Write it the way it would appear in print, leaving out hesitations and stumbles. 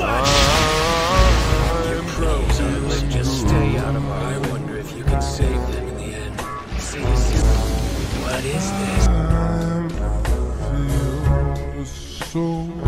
Your pros are let's just stay out of our. I wonder if you can save them in the end. See you soon. What is this? I feel so